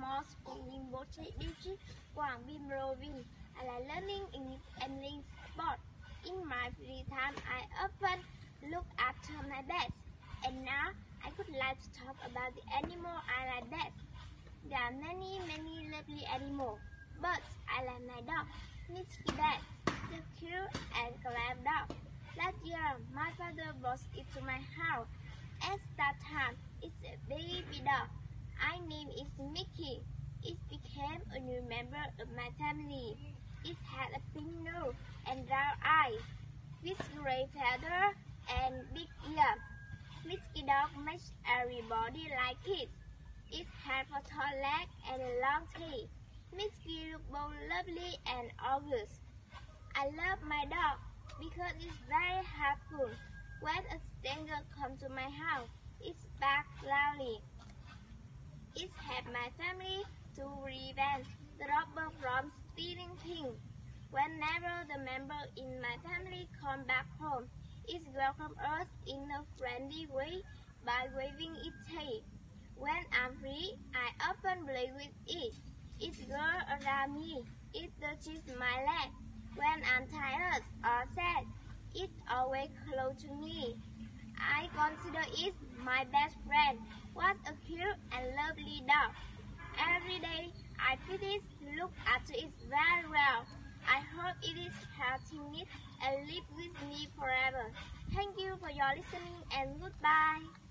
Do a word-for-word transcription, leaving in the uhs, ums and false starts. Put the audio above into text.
more spinning water beach, Quảng Binh Roving. I like learning English and playing sport. In my free time, I often look after my pets. And now, I would like to talk about the animal I like best. There are many, many lovely animals. Birds, I like my dog, Misky Bat, the cute and clever dog. Last year, my father brought it to my house. At that time, it's a baby dog. I named it Mickey. It became a new member of my family. It had a pink nose and round eyes, with gray feathers and big ears. Misky dog makes everybody like it. It has a tall leg and a long tail. Misky looks both lovely and august. I love my dog because it's very helpful. When a stranger comes to my house, it barks loudly. It helps my family to prevent the robber from stealing things. Whenever the member in my family come back home, it welcomes us in a friendly way by waving its tail. When I'm free, I often play with it. It goes around me. It touches my leg. When I'm tired or sad, it's always close to me. I consider it my best friend. What a cute and lovely dog. Every day, I feed it, look after it very well. I hope it is healthy and live with me forever. Thank you for your listening and goodbye.